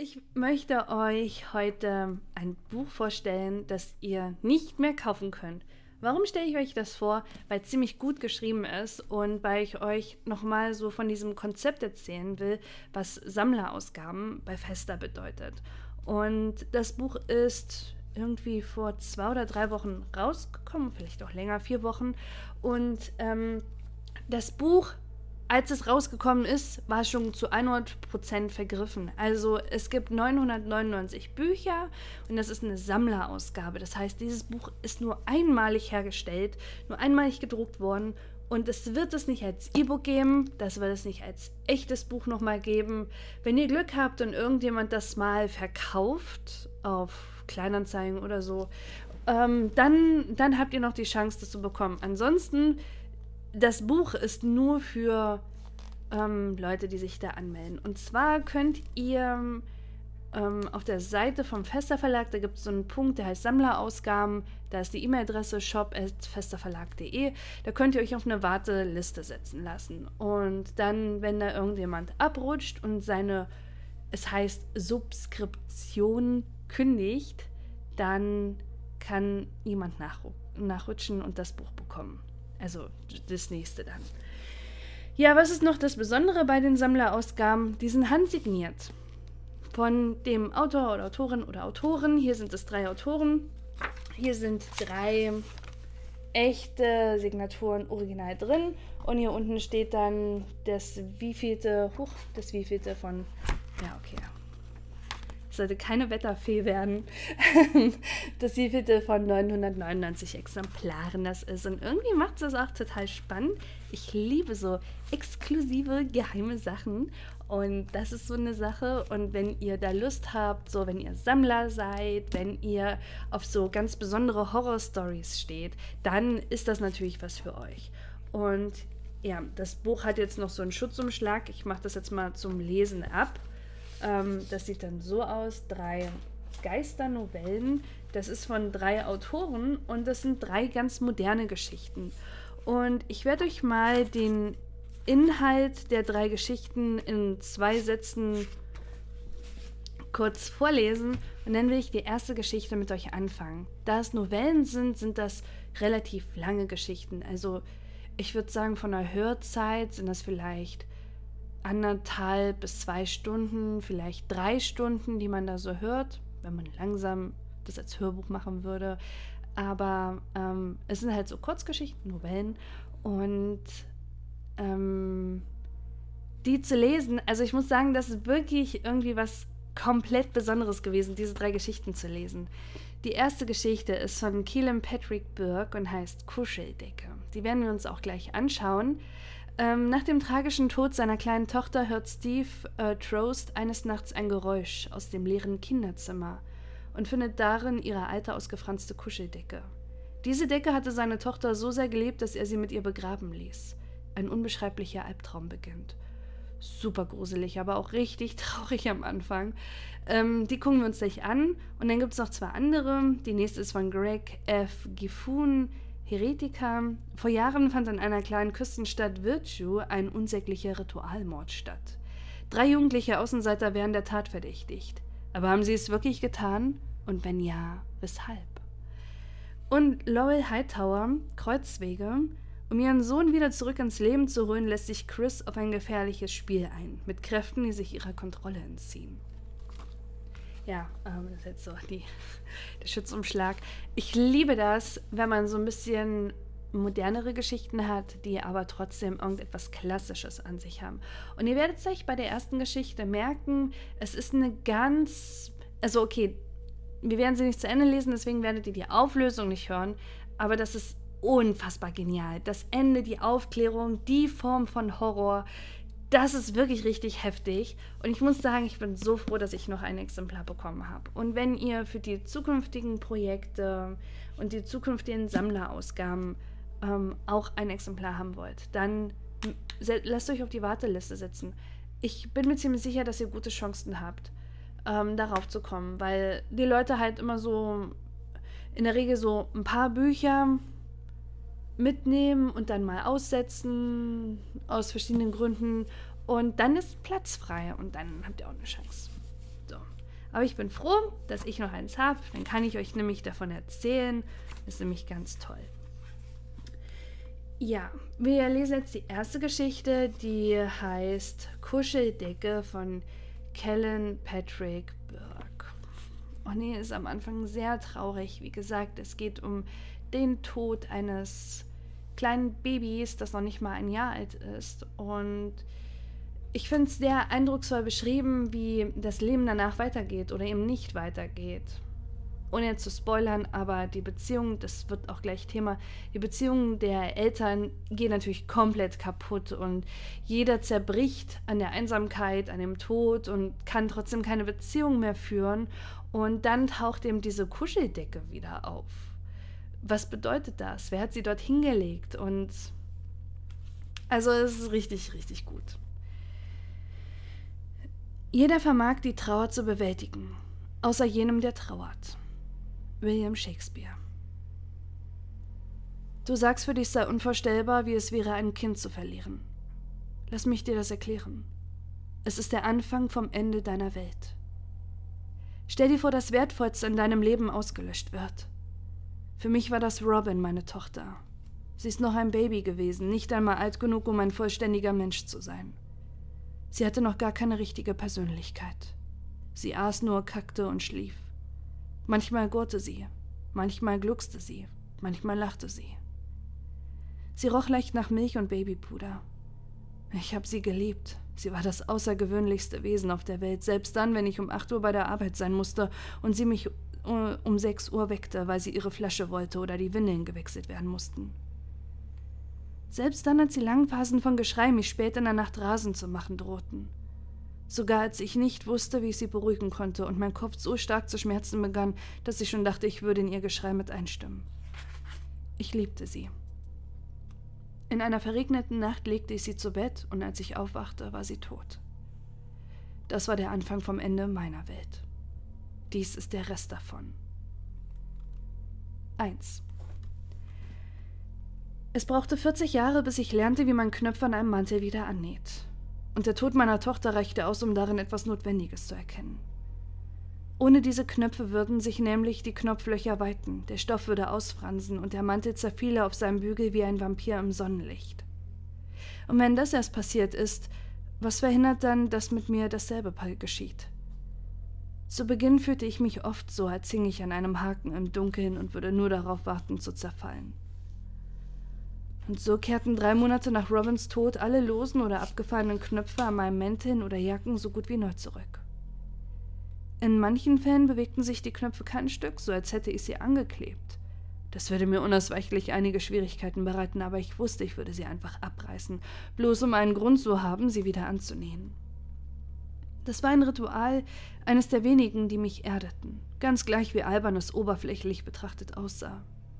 Ich möchte euch heute ein Buch vorstellen, das ihr nicht mehr kaufen könnt. Warum stelle ich euch das vor? Weil es ziemlich gut geschrieben ist und weil ich euch nochmal so von diesem Konzept erzählen will, was Sammlerausgaben bei Vesta bedeutet. Und das Buch ist irgendwie vor 2 oder 3 Wochen rausgekommen, vielleicht auch länger, 4 Wochen. Und das Buch, als es rausgekommen ist, war es schon zu 100% vergriffen. Also es gibt 999 Bücher und das ist eine Sammlerausgabe. Das heißt, dieses Buch ist nur einmalig hergestellt, nur einmalig gedruckt worden und es wird es nicht als E-Book geben, das wird es nicht als echtes Buch nochmal geben. Wenn ihr Glück habt und irgendjemand das mal verkauft auf Kleinanzeigen oder so, dann habt ihr noch die Chance, das zu bekommen. Ansonsten das Buch ist nur für Leute, die sich da anmelden. Und zwar könnt ihr auf der Seite vom Vesta Verlag, da gibt es so einen Punkt, der heißt Sammlerausgaben, da ist die E-Mail-Adresse shop@vestaverlag.de, da könnt ihr euch auf eine Warteliste setzen lassen. Und dann, wenn da irgendjemand abrutscht und es heißt Subskription kündigt, dann kann jemand nachrutschen und das Buch bekommen. Also das nächste dann. Ja, was ist noch das Besondere bei den Sammlerausgaben? Die sind handsigniert von dem Autor oder Autorin oder Autoren. Hier sind es 3 Autoren. Hier sind 3 echte Signaturen original drin. Und hier unten steht dann das wievielte von... Ja, okay. Es sollte keine Wetterfee werden, das wievielte von 999 Exemplaren das ist. Und irgendwie macht es das auch total spannend. Ich liebe so exklusive, geheime Sachen. Und das ist so eine Sache. Und wenn ihr da Lust habt, so wenn ihr Sammler seid, wenn ihr auf so ganz besondere Horror-Stories steht, dann ist das natürlich was für euch. Und ja, das Buch hat jetzt noch so einen Schutzumschlag. Ich mache das jetzt mal zum Lesen ab. Das sieht dann so aus, 3 Geisternovellen. Das ist von 3 Autoren und das sind 3 ganz moderne Geschichten. Und ich werde euch mal den Inhalt der 3 Geschichten in 2 Sätzen kurz vorlesen und dann will ich die erste Geschichte mit euch anfangen. Da es Novellen sind das relativ lange Geschichten. Also ich würde sagen, von der Hörzeit sind das vielleicht 1,5 bis 2 Stunden, vielleicht 3 Stunden, die man da so hört, wenn man langsam das als Hörbuch machen würde. Aber es sind halt so Kurzgeschichten, Novellen und die zu lesen, also ich muss sagen, das ist wirklich irgendwie was komplett Besonderes gewesen, diese 3 Geschichten zu lesen. Die erste Geschichte ist von Keelan Patrick Burke und heißt Kuscheldecke. Die werden wir uns auch gleich anschauen. Nach dem tragischen Tod seiner kleinen Tochter hört Steve Trost eines Nachts ein Geräusch aus dem leeren Kinderzimmer und findet darin ihre alte, ausgefranste Kuscheldecke. Diese Decke hatte seine Tochter so sehr geliebt, dass er sie mit ihr begraben ließ. Ein unbeschreiblicher Albtraum beginnt. Super gruselig, aber auch richtig traurig am Anfang. Die gucken wir uns gleich an. Und dann gibt es noch 2 andere. Die nächste ist von Greg F. Giffun, Heretica. Vor Jahren fand in einer kleinen Küstenstadt Virtue ein unsäglicher Ritualmord statt. 3 jugendliche Außenseiter wären der Tat verdächtigt. Aber haben sie es wirklich getan? Und wenn ja, weshalb? Und Laurel Hightower, Kreuzwege. Um ihren Sohn wieder zurück ins Leben zu holen, lässt sich Chris auf ein gefährliches Spiel ein, mit Kräften, die sich ihrer Kontrolle entziehen. Ja, das ist jetzt so der Schutzumschlag. Ich liebe das, wenn man so ein bisschen modernere Geschichten hat, die aber trotzdem irgendetwas Klassisches an sich haben. Und ihr werdet euch bei der ersten Geschichte merken, es ist also okay, wir werden sie nicht zu Ende lesen, deswegen werdet ihr die Auflösung nicht hören, aber das ist unfassbar genial. Das Ende, die Aufklärung, die Form von Horror, das ist wirklich richtig heftig. Und ich muss sagen, ich bin so froh, dass ich noch ein Exemplar bekommen habe. Und wenn ihr für die zukünftigen Projekte und die zukünftigen Sammlerausgaben auch ein Exemplar haben wollt, dann lasst euch auf die Warteliste setzen. Ich bin mir ziemlich sicher, dass ihr gute Chancen habt, darauf zu kommen, weil die Leute halt immer so in der Regel so ein paar Bücher mitnehmen und dann mal aussetzen, aus verschiedenen Gründen. Und dann ist Platz frei und dann habt ihr auch eine Chance. So, Aber ich bin froh, dass ich noch eins habe. Dann kann ich euch nämlich davon erzählen. Das ist nämlich ganz toll. Ja, wir lesen jetzt die erste Geschichte, die heißt Kuscheldecke von Kellen Patrick Burke. Oh nee, ist am Anfang sehr traurig. Wie gesagt, es geht um den Tod eines kleinen Babys, das noch nicht mal ein Jahr alt ist. Und ich finde es sehr eindrucksvoll beschrieben, wie das Leben danach weitergeht oder eben nicht weitergeht. Ohne jetzt zu spoilern, aber die Beziehung, das wird auch gleich Thema, die Beziehung der Eltern geht natürlich komplett kaputt und jeder zerbricht an der Einsamkeit, an dem Tod und kann trotzdem keine Beziehung mehr führen. Und dann taucht eben diese Kuscheldecke wieder auf. Was bedeutet das? Wer hat sie dort hingelegt? Und also es ist richtig, richtig gut. Jeder vermag die Trauer zu bewältigen, außer jenem, der trauert. William Shakespeare. Du sagst, für dich sei unvorstellbar, wie es wäre, ein Kind zu verlieren. Lass mich dir das erklären. Es ist der Anfang vom Ende deiner Welt. Stell dir vor, das Wertvollste in deinem Leben ausgelöscht wird. Für mich war das Robin, meine Tochter. Sie ist noch ein Baby gewesen, nicht einmal alt genug, um ein vollständiger Mensch zu sein. Sie hatte noch gar keine richtige Persönlichkeit. Sie aß nur, kackte und schlief. Manchmal gurrte sie, manchmal gluckste sie, manchmal lachte sie. Sie roch leicht nach Milch und Babypuder. Ich habe sie geliebt. Sie war das außergewöhnlichste Wesen auf der Welt, selbst dann, wenn ich um 8 Uhr bei der Arbeit sein musste und sie mich um 6 Uhr weckte, weil sie ihre Flasche wollte oder die Windeln gewechselt werden mussten. Selbst dann, als die langen Phasen von Geschrei mich spät in der Nacht rasend zu machen drohten. Sogar als ich nicht wusste, wie ich sie beruhigen konnte und mein Kopf so stark zu schmerzen begann, dass ich schon dachte, ich würde in ihr Geschrei mit einstimmen. Ich liebte sie. In einer verregneten Nacht legte ich sie zu Bett und als ich aufwachte, war sie tot. Das war der Anfang vom Ende meiner Welt. Dies ist der Rest davon. 1. Es brauchte 40 Jahre, bis ich lernte, wie man Knöpfe an einem Mantel wieder annäht. Und der Tod meiner Tochter reichte aus, um darin etwas Notwendiges zu erkennen. Ohne diese Knöpfe würden sich nämlich die Knopflöcher weiten, der Stoff würde ausfransen und der Mantel zerfiele auf seinem Bügel wie ein Vampir im Sonnenlicht. Und wenn das erst passiert ist, was verhindert dann, dass mit mir dasselbe geschieht? Zu Beginn fühlte ich mich oft so, als hing ich an einem Haken im Dunkeln und würde nur darauf warten, zu zerfallen. Und so kehrten 3 Monate nach Robins Tod alle losen oder abgefallenen Knöpfe an meinen Mänteln oder Jacken so gut wie neu zurück. In manchen Fällen bewegten sich die Knöpfe kein Stück, so als hätte ich sie angeklebt. Das würde mir unausweichlich einige Schwierigkeiten bereiten, aber ich wusste, ich würde sie einfach abreißen, bloß um einen Grund zu haben, sie wieder anzunähen. Das war ein Ritual, eines der wenigen, die mich erdeten, ganz gleich wie albern es oberflächlich betrachtet aussah.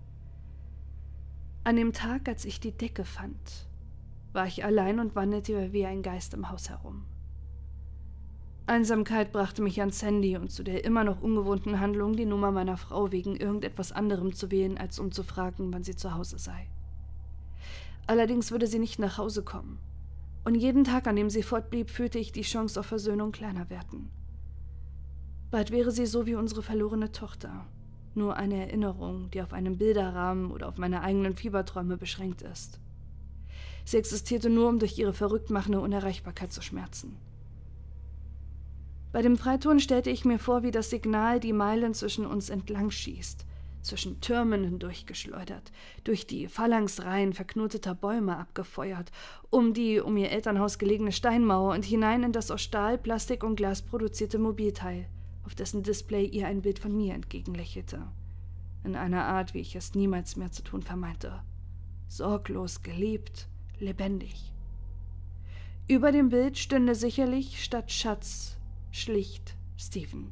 An dem Tag, als ich die Decke fand, war ich allein und wandelte wie ein Geist im Haus herum. Einsamkeit brachte mich ans Handy und zu der immer noch ungewohnten Handlung, die Nummer meiner Frau wegen irgendetwas anderem zu wählen, als um zu fragen, wann sie zu Hause sei. Allerdings würde sie nicht nach Hause kommen. Und jeden Tag, an dem sie fortblieb, fühlte ich die Chance auf Versöhnung kleiner werden. Bald wäre sie so wie unsere verlorene Tochter. Nur eine Erinnerung, die auf einen Bilderrahmen oder auf meine eigenen Fieberträume beschränkt ist. Sie existierte nur, um durch ihre verrückt machende Unerreichbarkeit zu schmerzen. Bei dem Freitun stellte ich mir vor, wie das Signal die Meilen zwischen uns entlang schießt, zwischen Türmen hindurchgeschleudert, durch die Phalanxreihen verknoteter Bäume abgefeuert, um die um ihr Elternhaus gelegene Steinmauer und hinein in das aus Stahl, Plastik und Glas produzierte Mobilteil, auf dessen Display ihr ein Bild von mir entgegenlächelte. In einer Art, wie ich es niemals mehr zu tun vermeinte. Sorglos, geliebt, lebendig. Über dem Bild stünde sicherlich statt Schatz schlicht Stephen.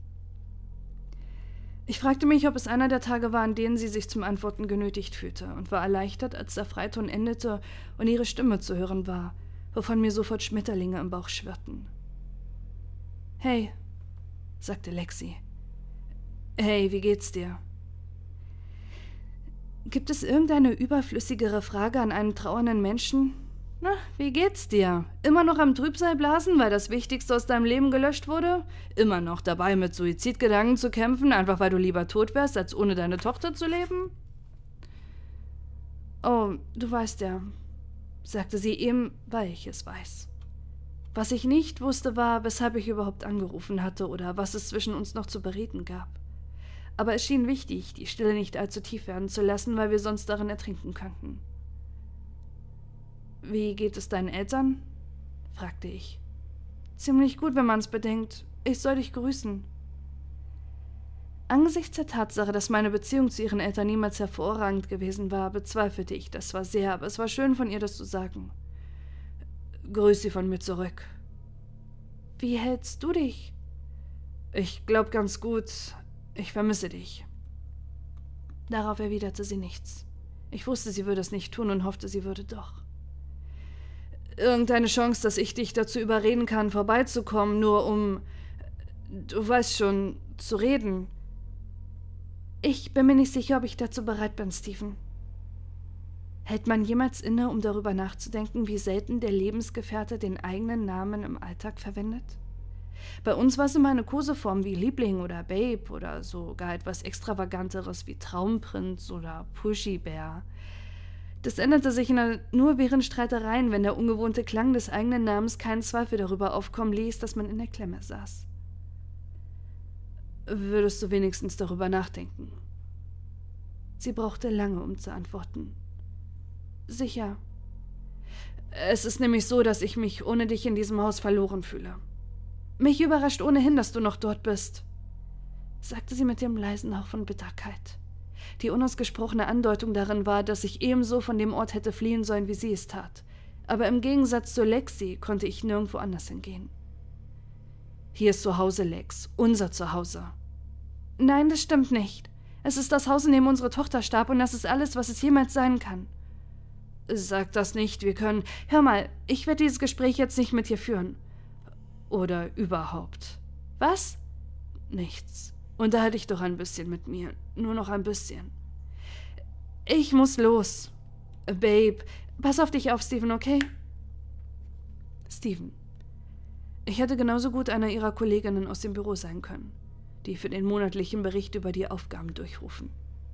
Ich fragte mich, ob es einer der Tage war, an denen sie sich zum Antworten genötigt fühlte und war erleichtert, als der Freiton endete und ihre Stimme zu hören war, wovon mir sofort Schmetterlinge im Bauch schwirrten. »Hey«, sagte Lexi. »Hey, wie geht's dir?« Gibt es irgendeine überflüssigere Frage an einen trauernden Menschen? Na, wie geht's dir? Immer noch am Trübsal blasen, weil das Wichtigste aus deinem Leben gelöscht wurde? Immer noch dabei, mit Suizidgedanken zu kämpfen, einfach weil du lieber tot wärst, als ohne deine Tochter zu leben? Oh, du weißt ja, sagte sie eben, weil ich es weiß. Was ich nicht wusste, war, weshalb ich überhaupt angerufen hatte oder was es zwischen uns noch zu bereden gab. Aber es schien wichtig, die Stille nicht allzu tief werden zu lassen, weil wir sonst darin ertrinken könnten. »Wie geht es deinen Eltern?« fragte ich. »Ziemlich gut, wenn man es bedenkt. Ich soll dich grüßen.« Angesichts der Tatsache, dass meine Beziehung zu ihren Eltern niemals hervorragend gewesen war, bezweifelte ich das zwar sehr, aber es war schön von ihr, das zu sagen. »Grüß sie von mir zurück.« »Wie hältst du dich?« »Ich glaub ganz gut. Ich vermisse dich.« Darauf erwiderte sie nichts. Ich wusste, sie würde es nicht tun und hoffte, sie würde doch. »Irgendeine Chance, dass ich dich dazu überreden kann, vorbeizukommen, nur um, du weißt schon, zu reden?« »Ich bin mir nicht sicher, ob ich dazu bereit bin, Stephen.« Hält man jemals inne, um darüber nachzudenken, wie selten der Lebensgefährte den eigenen Namen im Alltag verwendet? Bei uns war es immer eine Koseform wie Liebling oder Babe oder sogar etwas Extravaganteres wie Traumprinz oder Pushy Bear. Das änderte sich nur während Streitereien, wenn der ungewohnte Klang des eigenen Namens keinen Zweifel darüber aufkommen ließ, dass man in der Klemme saß. »Würdest du wenigstens darüber nachdenken?« Sie brauchte lange, um zu antworten. »Sicher. Es ist nämlich so, dass ich mich ohne dich in diesem Haus verloren fühle. Mich überrascht ohnehin, dass du noch dort bist«, sagte sie mit dem leisen Hauch von Bitterkeit. Die unausgesprochene Andeutung darin war, dass ich ebenso von dem Ort hätte fliehen sollen, wie sie es tat. Aber im Gegensatz zu Lexi konnte ich nirgendwo anders hingehen. »Hier ist Zuhause, Lex. Unser Zuhause.« »Nein, das stimmt nicht. Es ist das Haus, in dem unsere Tochter starb, und das ist alles, was es jemals sein kann.« »Sag das nicht, wir können... Hör mal, ich werde dieses Gespräch jetzt nicht mit dir führen.« »Oder überhaupt.« »Was?« »Nichts. Unterhalte dich doch ein bisschen mit mir. Nur noch ein bisschen.« »Ich muss los. Babe, pass auf dich auf, Stephen, okay?« Stephen. Ich hätte genauso gut einer ihrer Kolleginnen aus dem Büro sein können, die für den monatlichen Bericht über die Aufgaben durchrufen.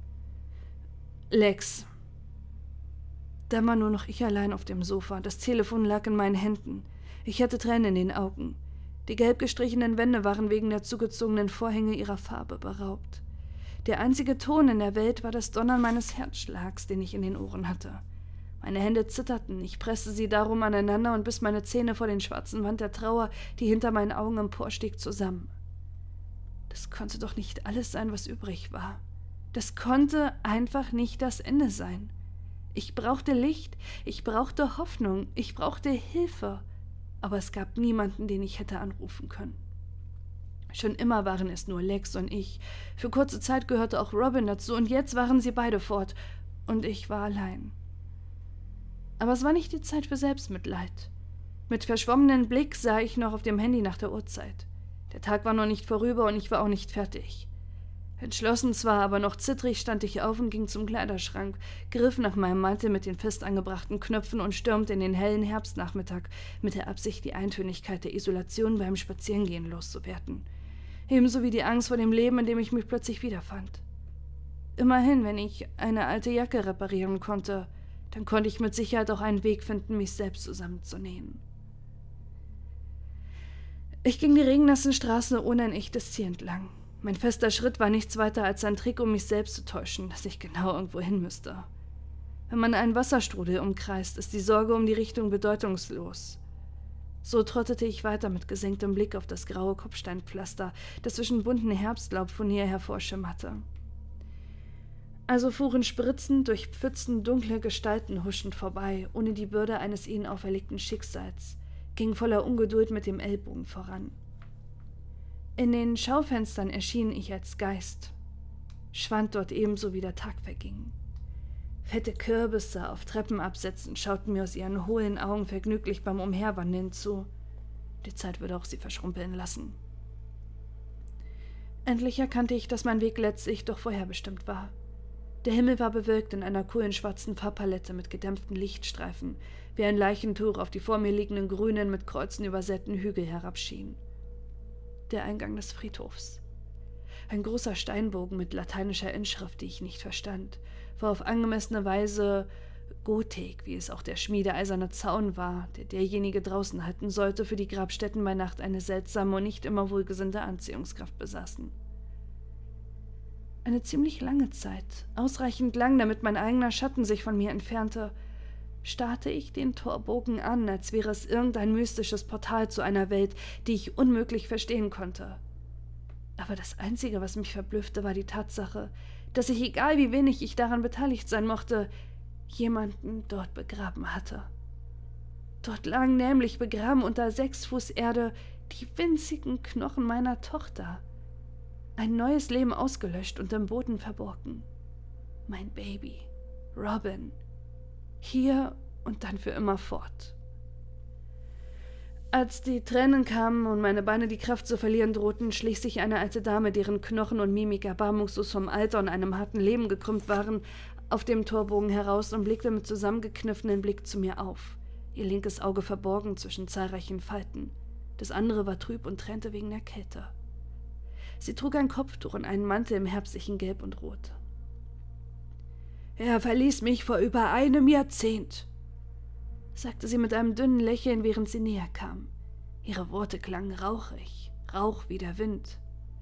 Lex. Da war nur noch ich allein auf dem Sofa. Das Telefon lag in meinen Händen. Ich hatte Tränen in den Augen. Die gelb gestrichenen Wände waren wegen der zugezogenen Vorhänge ihrer Farbe beraubt. Der einzige Ton in der Welt war das Donnern meines Herzschlags, den ich in den Ohren hatte. Meine Hände zitterten, ich presste sie darum aneinander und biss meine Zähne vor den schwarzen Wand der Trauer, die hinter meinen Augen emporstieg, zusammen. Das konnte doch nicht alles sein, was übrig war. Das konnte einfach nicht das Ende sein. Ich brauchte Licht, ich brauchte Hoffnung, ich brauchte Hilfe. Aber es gab niemanden, den ich hätte anrufen können. Schon immer waren es nur Lex und ich. Für kurze Zeit gehörte auch Robin dazu und jetzt waren sie beide fort. Und ich war allein. Aber es war nicht die Zeit für Selbstmitleid. Mit verschwommenem Blick sah ich noch auf dem Handy nach der Uhrzeit. Der Tag war noch nicht vorüber und ich war auch nicht fertig. Entschlossen zwar, aber noch zittrig stand ich auf und ging zum Kleiderschrank, griff nach meinem Mantel mit den fest angebrachten Knöpfen und stürmte in den hellen Herbstnachmittag mit der Absicht, die Eintönigkeit der Isolation beim Spazierengehen loszuwerden. Ebenso wie die Angst vor dem Leben, in dem ich mich plötzlich wiederfand. Immerhin, wenn ich eine alte Jacke reparieren konnte, dann konnte ich mit Sicherheit auch einen Weg finden, mich selbst zusammenzunähen. Ich ging die regennassen Straßen ohne ein echtes Ziel entlang. Mein fester Schritt war nichts weiter als ein Trick, um mich selbst zu täuschen, dass ich genau irgendwo hin müsste. Wenn man einen Wasserstrudel umkreist, ist die Sorge um die Richtung bedeutungslos. So trottete ich weiter mit gesenktem Blick auf das graue Kopfsteinpflaster, das zwischen bunten Herbstlaub von hier hervorschimmerte. Also fuhren spritzend durch Pfützen dunkle Gestalten huschend vorbei, ohne die Bürde eines ihnen auferlegten Schicksals, ging voller Ungeduld mit dem Ellbogen voran. In den Schaufenstern erschien ich als Geist, schwand dort ebenso wie der Tag verging. Fette Kürbisse auf Treppenabsätzen schauten mir aus ihren hohlen Augen vergnüglich beim Umherwandeln zu. Die Zeit würde auch sie verschrumpeln lassen. Endlich erkannte ich, dass mein Weg letztlich doch vorherbestimmt war. Der Himmel war bewölkt in einer kohlenschwarzen Farbpalette mit gedämpften Lichtstreifen, wie ein Leichentuch auf die vor mir liegenden grünen, mit Kreuzen übersäten Hügel herabschien. Der Eingang des Friedhofs. Ein großer Steinbogen mit lateinischer Inschrift, die ich nicht verstand, war auf angemessene Weise Gotik, wie es auch der schmiedeeiserne Zaun war, der derjenige draußen halten sollte, für die Grabstätten bei Nacht eine seltsame und nicht immer wohlgesinnte Anziehungskraft besaßen. Eine ziemlich lange Zeit, ausreichend lang, damit mein eigener Schatten sich von mir entfernte, starrte ich den Torbogen an, als wäre es irgendein mystisches Portal zu einer Welt, die ich unmöglich verstehen konnte. Aber das Einzige, was mich verblüffte, war die Tatsache, dass ich, egal wie wenig ich daran beteiligt sein mochte, jemanden dort begraben hatte. Dort lagen nämlich begraben unter 6 Fuß Erde die winzigen Knochen meiner Tochter. Ein neues Leben ausgelöscht und im Boden verborgen. Mein Baby, Robin. Hier und dann für immer fort. Als die Tränen kamen und meine Beine die Kraft zu verlieren drohten, schlich sich eine alte Dame, deren Knochen und Mimik erbarmungslos vom Alter und einem harten Leben gekrümmt waren, auf dem Torbogen heraus und blickte mit zusammengekniffenen Blick zu mir auf, ihr linkes Auge verborgen zwischen zahlreichen Falten. Das andere war trüb und tränte wegen der Kälte. Sie trug ein Kopftuch und einen Mantel im herbstlichen Gelb und Rot. »Er verließ mich vor über einem Jahrzehnt«, sagte sie mit einem dünnen Lächeln, während sie näher kam. Ihre Worte klangen rauchig, Rauch wie der Wind.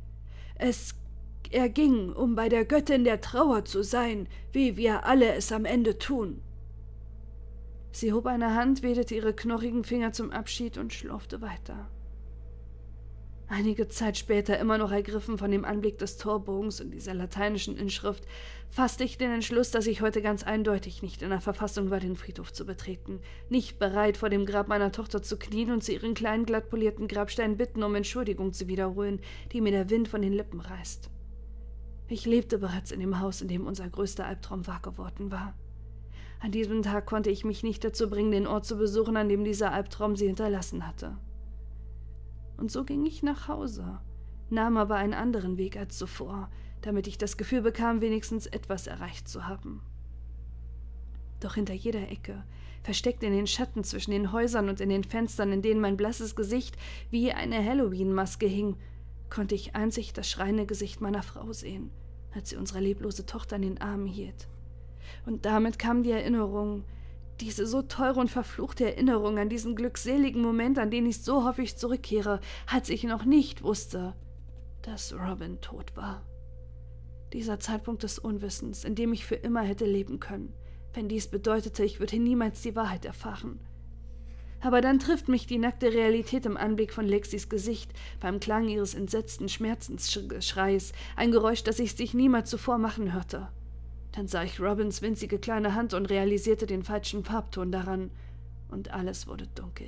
Er ging, um bei der Göttin der Trauer zu sein, wie wir alle es am Ende tun.« Sie hob eine Hand, wedelte ihre knochigen Finger zum Abschied und schlurfte weiter. Einige Zeit später, immer noch ergriffen von dem Anblick des Torbogens und dieser lateinischen Inschrift, fasste ich den Entschluss, dass ich heute ganz eindeutig nicht in der Verfassung war, den Friedhof zu betreten, nicht bereit, vor dem Grab meiner Tochter zu knien und zu ihren kleinen, glatt polierten Grabsteinen bitten, um Entschuldigung zu wiederholen, die mir der Wind von den Lippen reißt. Ich lebte bereits in dem Haus, in dem unser größter Albtraum wahr geworden war. An diesem Tag konnte ich mich nicht dazu bringen, den Ort zu besuchen, an dem dieser Albtraum sie hinterlassen hatte. Und so ging ich nach Hause, nahm aber einen anderen Weg als zuvor, damit ich das Gefühl bekam, wenigstens etwas erreicht zu haben. Doch hinter jeder Ecke, versteckt in den Schatten zwischen den Häusern und in den Fenstern, in denen mein blasses Gesicht wie eine Halloween-Maske hing, konnte ich einzig das schreiende Gesicht meiner Frau sehen, als sie unsere leblose Tochter in den Armen hielt. Und damit kam die Erinnerung, diese so teure und verfluchte Erinnerung an diesen glückseligen Moment, an den ich so häufig zurückkehre, als ich noch nicht wusste, dass Robin tot war. Dieser Zeitpunkt des Unwissens, in dem ich für immer hätte leben können, wenn dies bedeutete, ich würde niemals die Wahrheit erfahren. Aber dann trifft mich die nackte Realität im Anblick von Lexis Gesicht, beim Klang ihres entsetzten Schmerzensschreis, ein Geräusch, das ich sich niemals zuvor machen hörte. Dann sah ich Robins winzige kleine Hand und realisierte den falschen Farbton daran, und alles wurde dunkel.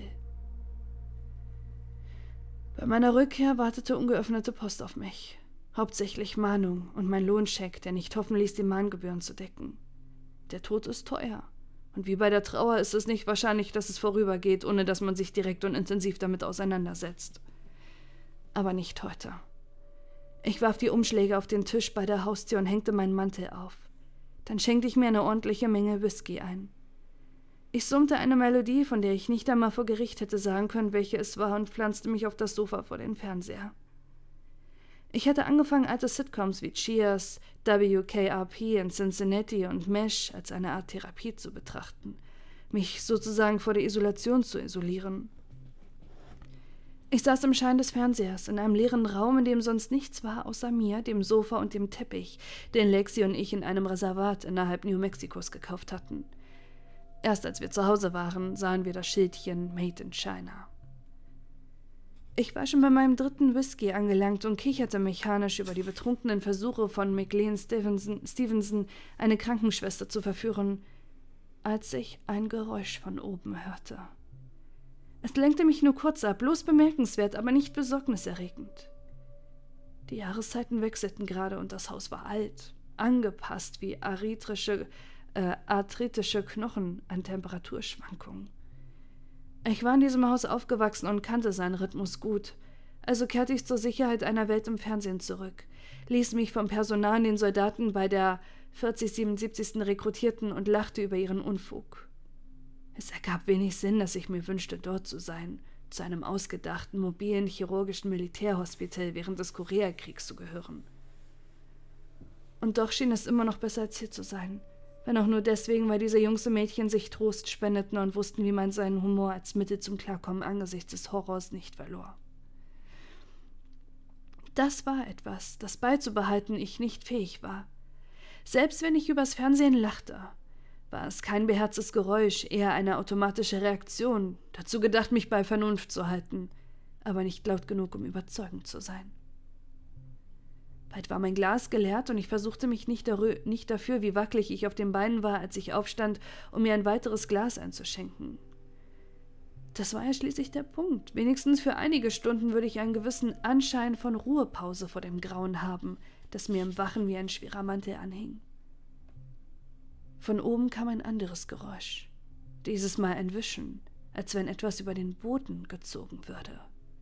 Bei meiner Rückkehr wartete ungeöffnete Post auf mich. Hauptsächlich Mahnung und mein Lohnscheck, der nicht hoffen ließ, die Mahngebühren zu decken. Der Tod ist teuer. Und wie bei der Trauer ist es nicht wahrscheinlich, dass es vorübergeht, ohne dass man sich direkt und intensiv damit auseinandersetzt. Aber nicht heute. Ich warf die Umschläge auf den Tisch bei der Haustür und hängte meinen Mantel auf. Dann schenkte ich mir eine ordentliche Menge Whisky ein. Ich summte eine Melodie, von der ich nicht einmal vor Gericht hätte sagen können, welche es war, und pflanzte mich auf das Sofa vor den Fernseher. Ich hatte angefangen, alte Sitcoms wie Cheers, WKRP in Cincinnati und MASH als eine Art Therapie zu betrachten, mich sozusagen vor der Isolation zu isolieren. Ich saß im Schein des Fernsehers in einem leeren Raum, in dem sonst nichts war außer mir, dem Sofa und dem Teppich, den Lexi und ich in einem Reservat innerhalb New Mexicos gekauft hatten. Erst als wir zu Hause waren, sahen wir das Schildchen Made in China. Ich war schon bei meinem 3. Whisky angelangt und kicherte mechanisch über die betrunkenen Versuche von McLean Stevenson, eine Krankenschwester zu verführen, als ich ein Geräusch von oben hörte. Es lenkte mich nur kurz ab, bloß bemerkenswert, aber nicht besorgniserregend. Die Jahreszeiten wechselten gerade und das Haus war alt, angepasst wie arthritische Knochen an Temperaturschwankungen. Ich war in diesem Haus aufgewachsen und kannte seinen Rhythmus gut, also kehrte ich zur Sicherheit einer Welt im Fernsehen zurück, ließ mich vom Personal und den Soldaten bei der 77. rekrutierten und lachte über ihren Unfug. Es ergab wenig Sinn, dass ich mir wünschte, dort zu sein, zu einem ausgedachten, mobilen, chirurgischen Militärhospital während des Koreakriegs zu gehören. Und doch schien es immer noch besser als hier zu sein, wenn auch nur deswegen, weil diese Jungs und Mädchen sich Trost spendeten und wussten, wie man seinen Humor als Mittel zum Klarkommen angesichts des Horrors nicht verlor. Das war etwas, das beizubehalten ich nicht fähig war. Selbst wenn ich übers Fernsehen lachte, war es kein beherztes Geräusch, eher eine automatische Reaktion, dazu gedacht, mich bei Vernunft zu halten, aber nicht laut genug, um überzeugend zu sein. Bald war mein Glas geleert und ich versuchte mich nicht dafür, wie wackelig ich auf den Beinen war, als ich aufstand, um mir ein weiteres Glas einzuschenken. Das war ja schließlich der Punkt. Wenigstens für einige Stunden würde ich einen gewissen Anschein von Ruhepause vor dem Grauen haben, das mir im Wachen wie ein schwerer Mantel anhing. Von oben kam ein anderes Geräusch. Dieses Mal ein Wischen, als wenn etwas über den Boden gezogen würde.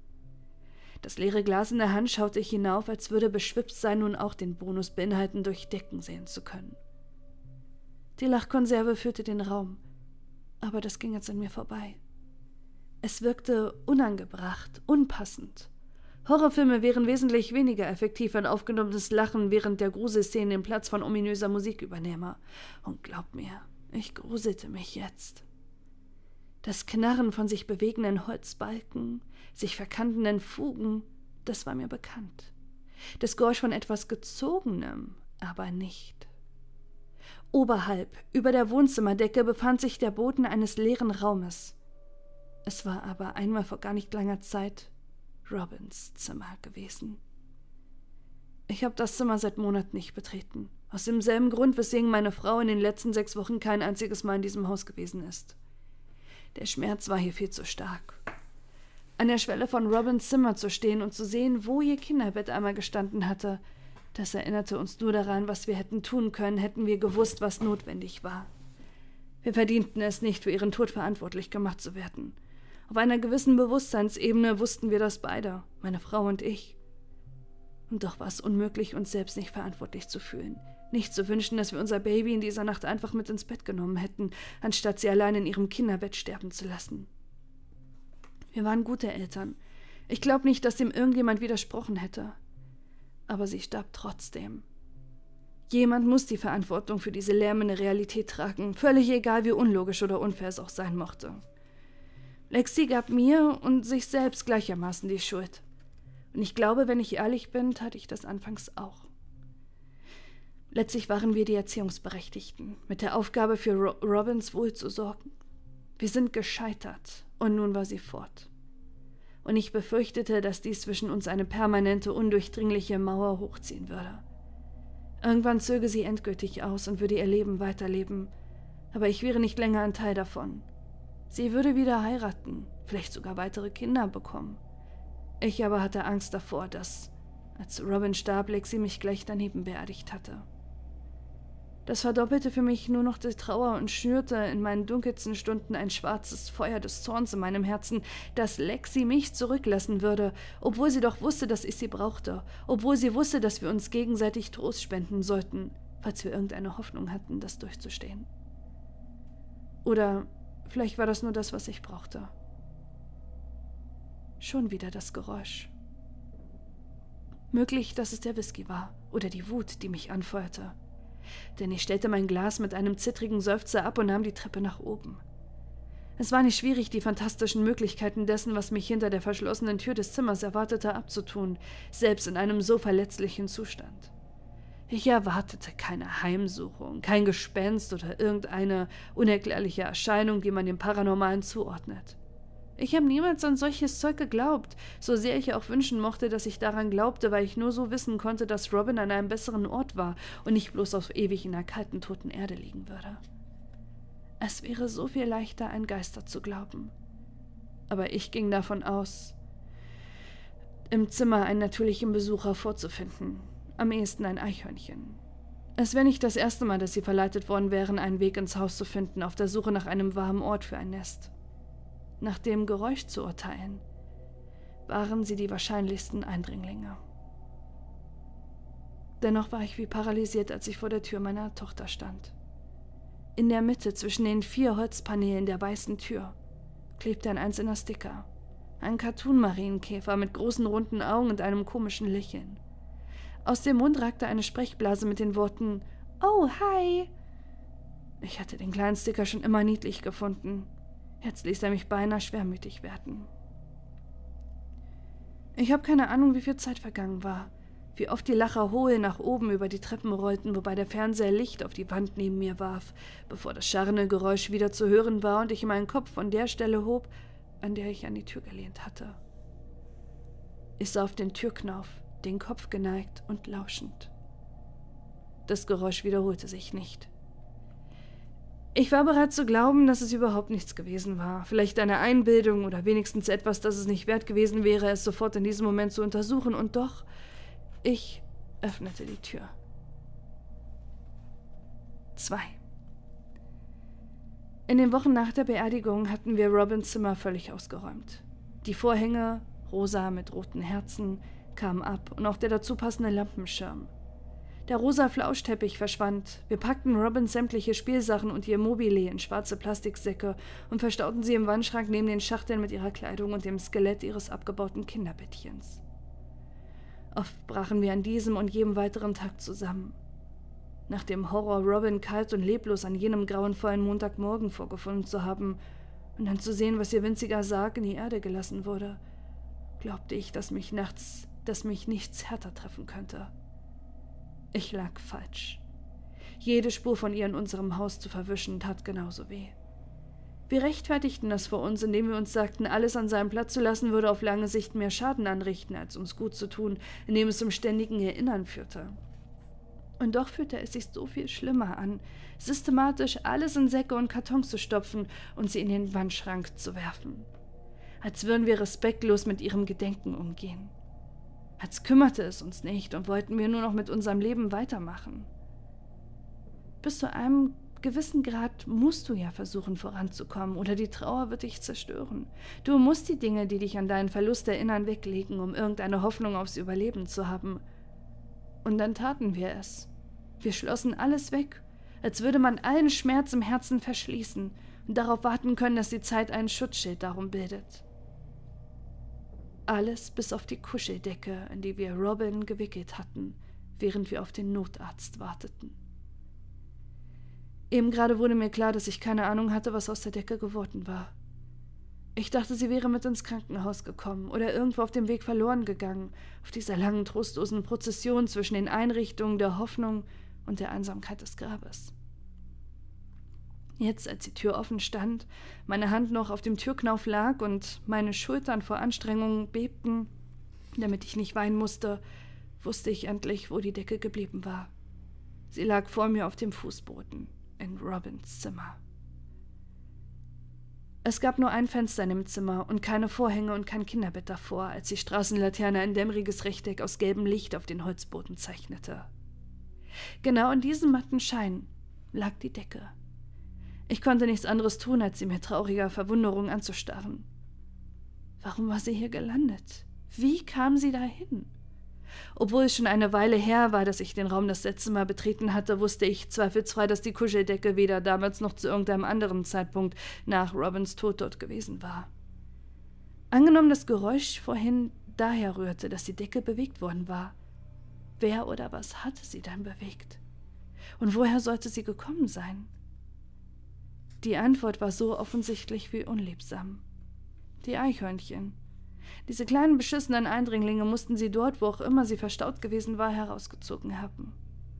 Das leere Glas in der Hand schaute ich hinauf, als würde beschwipst sein, nun auch den Bonus beinhalten, durch Decken sehen zu können. Die Lachkonserve füllte den Raum, aber das ging jetzt an mir vorbei. Es wirkte unangebracht, unpassend. Horrorfilme wären wesentlich weniger effektiv, wenn aufgenommenes Lachen während der Gruselszenen den Platz von ominöser Musik übernehme. Und glaubt mir, ich gruselte mich jetzt. Das Knarren von sich bewegenden Holzbalken, sich verkantenden Fugen, das war mir bekannt. Das Geräusch von etwas Gezogenem, aber nicht. Oberhalb, über der Wohnzimmerdecke, befand sich der Boden eines leeren Raumes. Es war aber einmal vor gar nicht langer Zeit Robins Zimmer gewesen. Ich habe das Zimmer seit Monaten nicht betreten. Aus demselben Grund, weswegen meine Frau in den letzten 6 Wochen kein einziges Mal in diesem Haus gewesen ist. Der Schmerz war hier viel zu stark. An der Schwelle von Robins Zimmer zu stehen und zu sehen, wo ihr Kinderbett einmal gestanden hatte, das erinnerte uns nur daran, was wir hätten tun können, hätten wir gewusst, was notwendig war. Wir verdienten es nicht, für ihren Tod verantwortlich gemacht zu werden. Auf einer gewissen Bewusstseinsebene wussten wir das beide, meine Frau und ich. Und doch war es unmöglich, uns selbst nicht verantwortlich zu fühlen. Nicht zu wünschen, dass wir unser Baby in dieser Nacht einfach mit ins Bett genommen hätten, anstatt sie allein in ihrem Kinderbett sterben zu lassen. Wir waren gute Eltern. Ich glaube nicht, dass dem irgendjemand widersprochen hätte. Aber sie starb trotzdem. Jemand muss die Verantwortung für diese lärmende Realität tragen, völlig egal, wie unlogisch oder unfair es auch sein mochte. Lexi gab mir und sich selbst gleichermaßen die Schuld. Und ich glaube, wenn ich ehrlich bin, tat ich das anfangs auch. Letztlich waren wir die Erziehungsberechtigten, mit der Aufgabe für Robins Wohl zu sorgen. Wir sind gescheitert und nun war sie fort. Und ich befürchtete, dass dies zwischen uns eine permanente, undurchdringliche Mauer hochziehen würde. Irgendwann zöge sie endgültig aus und würde ihr Leben weiterleben, aber ich wäre nicht länger ein Teil davon. Sie würde wieder heiraten, vielleicht sogar weitere Kinder bekommen. Ich aber hatte Angst davor, dass, als Robin starb, Lexi mich gleich daneben beerdigt hatte. Das verdoppelte für mich nur noch die Trauer und schnürte in meinen dunkelsten Stunden ein schwarzes Feuer des Zorns in meinem Herzen, dass Lexi mich zurücklassen würde, obwohl sie doch wusste, dass ich sie brauchte, obwohl sie wusste, dass wir uns gegenseitig Trost spenden sollten, falls wir irgendeine Hoffnung hatten, das durchzustehen. Oder vielleicht war das nur das, was ich brauchte. Schon wieder das Geräusch. Möglich, dass es der Whisky war oder die Wut, die mich anfeuerte. Denn ich stellte mein Glas mit einem zittrigen Seufzer ab und nahm die Treppe nach oben. Es war nicht schwierig, die fantastischen Möglichkeiten dessen, was mich hinter der verschlossenen Tür des Zimmers erwartete, abzutun, selbst in einem so verletzlichen Zustand. Ich erwartete keine Heimsuchung, kein Gespenst oder irgendeine unerklärliche Erscheinung, die man dem Paranormalen zuordnet. Ich habe niemals an solches Zeug geglaubt, so sehr ich auch wünschen mochte, dass ich daran glaubte, weil ich nur so wissen konnte, dass Robin an einem besseren Ort war und nicht bloß auf ewig in der kalten, toten Erde liegen würde. Es wäre so viel leichter, an Geister zu glauben. Aber ich ging davon aus, im Zimmer einen natürlichen Besucher vorzufinden, am ehesten ein Eichhörnchen. Es wäre nicht das erste Mal, dass sie verleitet worden wären, einen Weg ins Haus zu finden, auf der Suche nach einem warmen Ort für ein Nest. Nach dem Geräusch zu urteilen, waren sie die wahrscheinlichsten Eindringlinge. Dennoch war ich wie paralysiert, als ich vor der Tür meiner Tochter stand. In der Mitte zwischen den 4 Holzpaneelen der weißen Tür klebte ein einzelner Sticker. Ein Cartoon-Marienkäfer mit großen runden Augen und einem komischen Lächeln. Aus dem Mund ragte eine Sprechblase mit den Worten »Oh, hi!« Ich hatte den kleinen Sticker schon immer niedlich gefunden. Jetzt ließ er mich beinahe schwermütig werden. Ich habe keine Ahnung, wie viel Zeit vergangen war. Wie oft die Lacher hohl nach oben über die Treppen rollten, wobei der Fernseher Licht auf die Wand neben mir warf, bevor das scharrende Geräusch wieder zu hören war und ich meinen Kopf von der Stelle hob, an der ich an die Tür gelehnt hatte. Ich sah auf den Türknauf, den Kopf geneigt und lauschend. Das Geräusch wiederholte sich nicht. Ich war bereit zu glauben, dass es überhaupt nichts gewesen war. Vielleicht eine Einbildung oder wenigstens etwas, das es nicht wert gewesen wäre, es sofort in diesem Moment zu untersuchen. Und doch, ich öffnete die Tür. 2. In den Wochen nach der Beerdigung hatten wir Robins Zimmer völlig ausgeräumt. Die Vorhänge, rosa mit roten Herzen, kamen ab und auch der dazu passende Lampenschirm. Der rosa Flauschteppich verschwand. Wir packten Robins sämtliche Spielsachen und ihr Mobile in schwarze Plastiksäcke und verstauten sie im Wandschrank neben den Schachteln mit ihrer Kleidung und dem Skelett ihres abgebauten Kinderbettchens. Oft brachen wir an diesem und jedem weiteren Tag zusammen. Nach dem Horror, Robin kalt und leblos an jenem grauenvollen Montagmorgen vorgefunden zu haben und dann zu sehen, was ihr winziger Sarg in die Erde gelassen wurde, glaubte ich, dass mich nichts härter treffen könnte. Ich lag falsch. Jede Spur von ihr in unserem Haus zu verwischen, tat genauso weh. Wir rechtfertigten das vor uns, indem wir uns sagten, alles an seinem Platz zu lassen, würde auf lange Sicht mehr Schaden anrichten, als uns gut zu tun, indem es zum ständigen Erinnern führte. Und doch fühlte es sich so viel schlimmer an, systematisch alles in Säcke und Kartons zu stopfen und sie in den Wandschrank zu werfen. Als würden wir respektlos mit ihrem Gedenken umgehen. Als kümmerte es uns nicht und wollten wir nur noch mit unserem Leben weitermachen. Bis zu einem gewissen Grad musst du ja versuchen voranzukommen oder die Trauer wird dich zerstören. Du musst die Dinge, die dich an deinen Verlust erinnern, weglegen, um irgendeine Hoffnung aufs Überleben zu haben. Und dann taten wir es. Wir schlossen alles weg, als würde man allen Schmerz im Herzen verschließen und darauf warten können, dass die Zeit einen Schutzschild darum bildet. Alles bis auf die Kuscheldecke, in die wir Robin gewickelt hatten, während wir auf den Notarzt warteten. Eben gerade wurde mir klar, dass ich keine Ahnung hatte, was aus der Decke geworden war. Ich dachte, sie wäre mit ins Krankenhaus gekommen oder irgendwo auf dem Weg verloren gegangen, auf dieser langen, trostlosen Prozession zwischen den Einrichtungen der Hoffnung und der Einsamkeit des Grabes. Jetzt, als die Tür offen stand, meine Hand noch auf dem Türknauf lag und meine Schultern vor Anstrengung bebten, damit ich nicht weinen musste, wusste ich endlich, wo die Decke geblieben war. Sie lag vor mir auf dem Fußboden in Robins Zimmer. Es gab nur ein Fenster in dem Zimmer und keine Vorhänge und kein Kinderbett davor, als die Straßenlaterne ein dämmeriges Rechteck aus gelbem Licht auf den Holzboden zeichnete. Genau in diesem matten Schein lag die Decke. Ich konnte nichts anderes tun, als sie mit trauriger Verwunderung anzustarren. Warum war sie hier gelandet? Wie kam sie dahin? Obwohl es schon eine Weile her war, dass ich den Raum das letzte Mal betreten hatte, wusste ich zweifelsfrei, dass die Kuscheldecke weder damals noch zu irgendeinem anderen Zeitpunkt nach Robins Tod dort gewesen war. Angenommen, das Geräusch vorhin daher rührte, dass die Decke bewegt worden war. Wer oder was hatte sie dann bewegt? Und woher sollte sie gekommen sein? Die Antwort war so offensichtlich wie unliebsam. Die Eichhörnchen. Diese kleinen beschissenen Eindringlinge mussten sie dort, wo auch immer sie verstaut gewesen war, herausgezogen haben.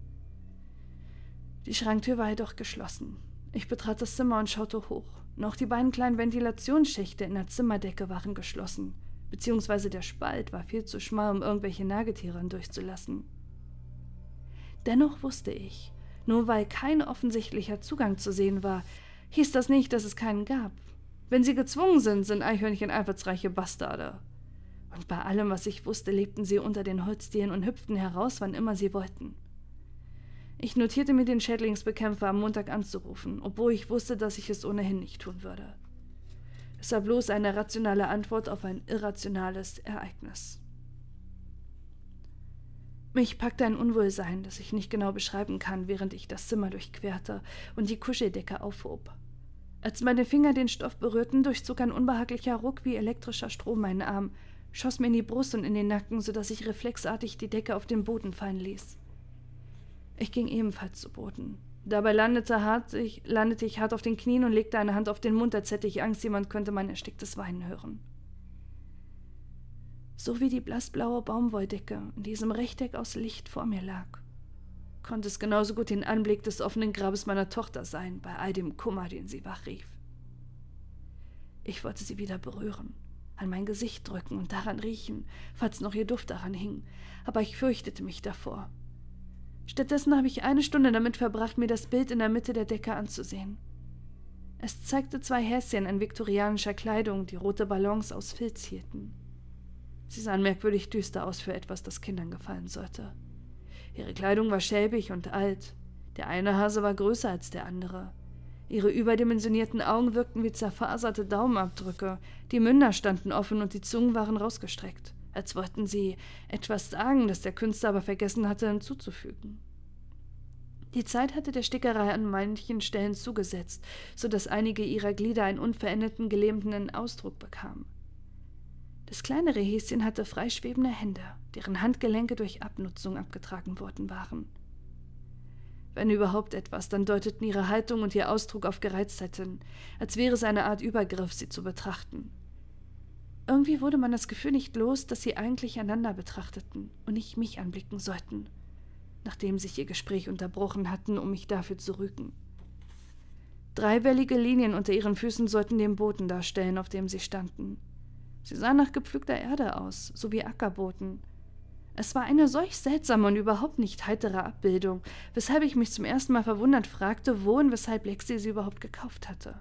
Die Schranktür war jedoch geschlossen. Ich betrat das Zimmer und schaute hoch. Noch die beiden kleinen Ventilationsschächte in der Zimmerdecke waren geschlossen, beziehungsweise der Spalt war viel zu schmal, um irgendwelche Nagetiere hindurchzulassen. Dennoch wusste ich, nur weil kein offensichtlicher Zugang zu sehen war, hieß das nicht, dass es keinen gab. Wenn sie gezwungen sind, sind Eichhörnchen einfallsreiche Bastarde. Und bei allem, was ich wusste, lebten sie unter den Holzdielen und hüpften heraus, wann immer sie wollten. Ich notierte mir, den Schädlingsbekämpfer am Montag anzurufen, obwohl ich wusste, dass ich es ohnehin nicht tun würde. Es war bloß eine rationale Antwort auf ein irrationales Ereignis. Mich packte ein Unwohlsein, das ich nicht genau beschreiben kann, während ich das Zimmer durchquerte und die Kuscheldecke aufhob. Als meine Finger den Stoff berührten, durchzog ein unbehaglicher Ruck wie elektrischer Strom meinen Arm, schoss mir in die Brust und in den Nacken, sodass ich reflexartig die Decke auf den Boden fallen ließ. Ich ging ebenfalls zu Boden. Dabei landete ich hart auf den Knien und legte eine Hand auf den Mund, als hätte ich Angst, jemand könnte mein ersticktes Weinen hören. So wie die blassblaue Baumwolldecke in diesem Rechteck aus Licht vor mir lag, konnte es genauso gut den Anblick des offenen Grabes meiner Tochter sein, bei all dem Kummer, den sie wachrief. Ich wollte sie wieder berühren, an mein Gesicht drücken und daran riechen, falls noch ihr Duft daran hing, aber ich fürchtete mich davor. Stattdessen habe ich eine Stunde damit verbracht, mir das Bild in der Mitte der Decke anzusehen. Es zeigte 2 Häschen in viktorianischer Kleidung, die rote Ballons aus Filz hielten. Sie sahen merkwürdig düster aus für etwas, das Kindern gefallen sollte. Ihre Kleidung war schäbig und alt. Der eine Hase war größer als der andere. Ihre überdimensionierten Augen wirkten wie zerfaserte Daumenabdrücke, die Münder standen offen und die Zungen waren rausgestreckt, als wollten sie etwas sagen, das der Künstler aber vergessen hatte hinzuzufügen. Die Zeit hatte der Stickerei an manchen Stellen zugesetzt, so dass einige ihrer Glieder einen unveränderten, gelähmten Ausdruck bekamen. Das kleinere Häschen hatte freischwebende Hände, deren Handgelenke durch Abnutzung abgetragen worden waren. Wenn überhaupt etwas, dann deuteten ihre Haltung und ihr Ausdruck auf Gereiztheit hin, als wäre es eine Art Übergriff, sie zu betrachten. Irgendwie wurde man das Gefühl nicht los, dass sie eigentlich einander betrachteten und nicht mich anblicken sollten, nachdem sich ihr Gespräch unterbrochen hatten, um mich dafür zu rügen. 3-wellige Linien unter ihren Füßen sollten den Boden darstellen, auf dem sie standen. Sie sahen nach gepflügter Erde aus, so wie Ackerboden. Es war eine solch seltsame und überhaupt nicht heitere Abbildung, weshalb ich mich zum ersten Mal verwundert fragte, wo und weshalb Lexi sie überhaupt gekauft hatte.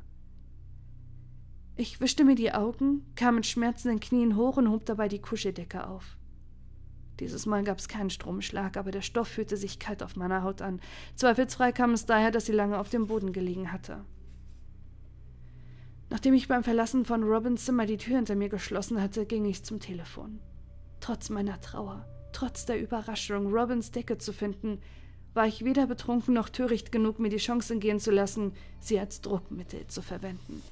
Ich wischte mir die Augen, kam mit schmerzenden Knien hoch und hob dabei die Kuscheldecke auf. Dieses Mal gab es keinen Stromschlag, aber der Stoff fühlte sich kalt auf meiner Haut an. Zweifelsfrei kam es daher, dass sie lange auf dem Boden gelegen hatte. Nachdem ich beim Verlassen von Robins Zimmer die Tür hinter mir geschlossen hatte, ging ich zum Telefon. Trotz meiner Trauer, trotz der Überraschung, Robins Decke zu finden, war ich weder betrunken noch töricht genug, mir die Chance entgehen zu lassen, sie als Druckmittel zu verwenden.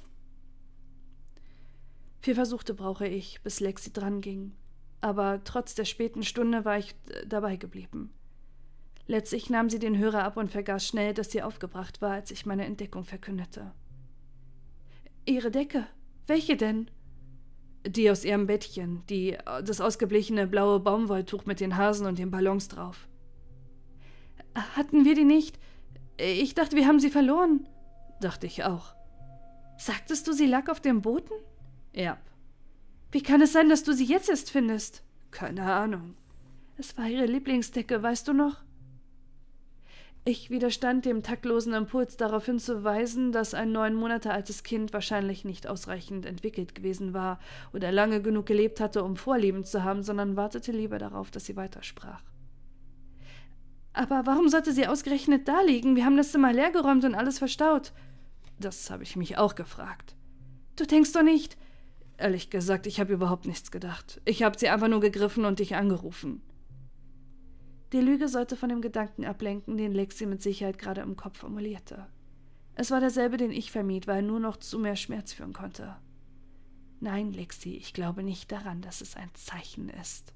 4 Versuche brauche ich, bis Lexi dran ging, aber trotz der späten Stunde war ich dabei geblieben. Letztlich nahm sie den Hörer ab und vergaß schnell, dass sie aufgebracht war, als ich meine Entdeckung verkündete. »Ihre Decke? Welche denn?« »Die aus ihrem Bettchen, das ausgeblichene blaue Baumwolltuch mit den Hasen und den Ballons drauf.« »Hatten wir die nicht? Ich dachte, wir haben sie verloren.« »Dachte ich auch.« »Sagtest du, sie lag auf dem Boden?« »Ja.« »Wie kann es sein, dass du sie jetzt erst findest?« »Keine Ahnung.« »Es war ihre Lieblingsdecke, weißt du noch?« Ich widerstand dem taktlosen Impuls, darauf hinzuweisen, dass ein 9 Monate altes Kind wahrscheinlich nicht ausreichend entwickelt gewesen war oder lange genug gelebt hatte, um Vorlieben zu haben, sondern wartete lieber darauf, dass sie weitersprach. »Aber warum sollte sie ausgerechnet da liegen? Wir haben das Zimmer leergeräumt und alles verstaut.« »Das habe ich mich auch gefragt.« »Du denkst doch nicht...« »Ehrlich gesagt, ich habe überhaupt nichts gedacht. Ich habe sie einfach nur gegriffen und dich angerufen.« Die Lüge sollte von dem Gedanken ablenken, den Lexi mit Sicherheit gerade im Kopf formulierte. Es war derselbe, den ich vermied, weil er nur noch zu mehr Schmerz führen konnte. »Nein, Lexi, ich glaube nicht daran, dass es ein Zeichen ist.«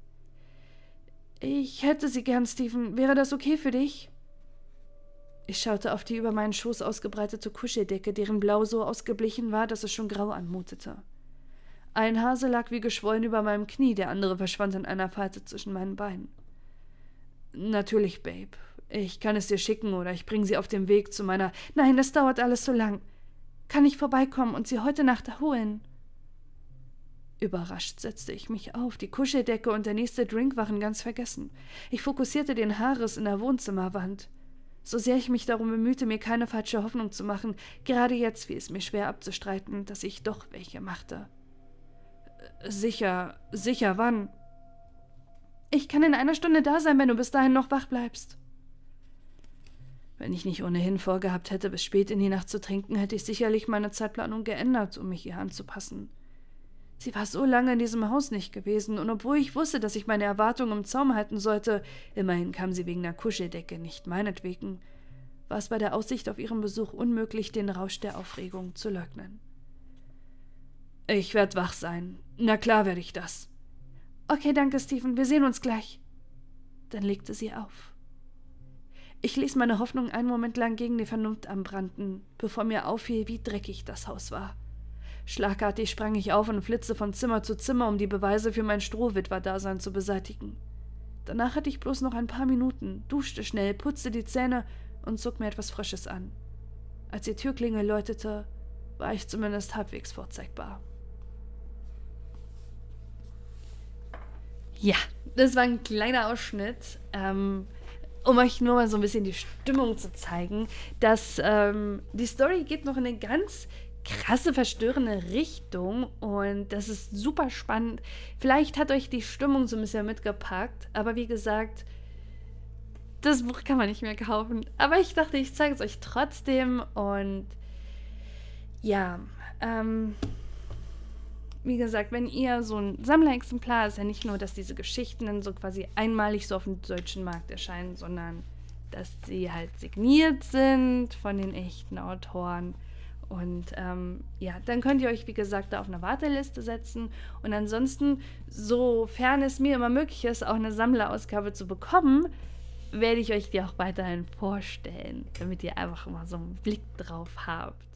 »Ich hätte sie gern, Stephen. Wäre das okay für dich?« Ich schaute auf die über meinen Schoß ausgebreitete Kuscheldecke, deren Blau so ausgeblichen war, dass es schon grau anmutete. Ein Hase lag wie geschwollen über meinem Knie, der andere verschwand in einer Falte zwischen meinen Beinen. »Natürlich, Babe. Ich kann es dir schicken oder ich bringe sie auf dem Weg zu meiner...« »Nein, das dauert alles so lang. Kann ich vorbeikommen und sie heute Nacht holen?« Überrascht setzte ich mich auf. Die Kuscheldecke und der nächste Drink waren ganz vergessen. Ich fokussierte den Haarriss in der Wohnzimmerwand. So sehr ich mich darum bemühte, mir keine falsche Hoffnung zu machen, gerade jetzt fiel es mir schwer abzustreiten, dass ich doch welche machte. »Sicher, wann?« »Ich kann in einer Stunde da sein, wenn du bis dahin noch wach bleibst.« Wenn ich nicht ohnehin vorgehabt hätte, bis spät in die Nacht zu trinken, hätte ich sicherlich meine Zeitplanung geändert, um mich ihr anzupassen. Sie war so lange in diesem Haus nicht gewesen, und obwohl ich wusste, dass ich meine Erwartungen im Zaum halten sollte, immerhin kam sie wegen der Kuscheldecke, nicht meinetwegen, war es bei der Aussicht auf ihren Besuch unmöglich, den Rausch der Aufregung zu leugnen. »Ich werde wach sein. Na klar werde ich das.« »Okay, danke, Stephen. Wir sehen uns gleich.« Dann legte sie auf. Ich ließ meine Hoffnung einen Moment lang gegen die Vernunft anbranden, bevor mir auffiel, wie dreckig das Haus war. Schlagartig sprang ich auf und flitzte von Zimmer zu Zimmer, um die Beweise für mein Strohwitwer-Dasein zu beseitigen. Danach hatte ich bloß noch ein paar Minuten, duschte schnell, putzte die Zähne und zog mir etwas Frisches an. Als die Türklingel läutete, war ich zumindest halbwegs vorzeigbar. Ja, das war ein kleiner Ausschnitt, um euch nur mal so ein bisschen die Stimmung zu zeigen, dass die Story geht noch in eine ganz krasse, verstörende Richtung, und das ist super spannend. Vielleicht hat euch die Stimmung so ein bisschen mitgepackt, aber wie gesagt, das Buch kann man nicht mehr kaufen. Aber ich dachte, ich zeige es euch trotzdem, und ja, wie gesagt, wenn ihr so ein Sammlerexemplar, ist ja nicht nur, dass diese Geschichten dann so quasi einmalig so auf dem deutschen Markt erscheinen, sondern dass sie halt signiert sind von den echten Autoren. Und ja, dann könnt ihr euch, wie gesagt, da auf eine Warteliste setzen. Und ansonsten, sofern es mir immer möglich ist, auch eine Sammlerausgabe zu bekommen, werde ich euch die auch weiterhin vorstellen, damit ihr einfach mal so einen Blick drauf habt.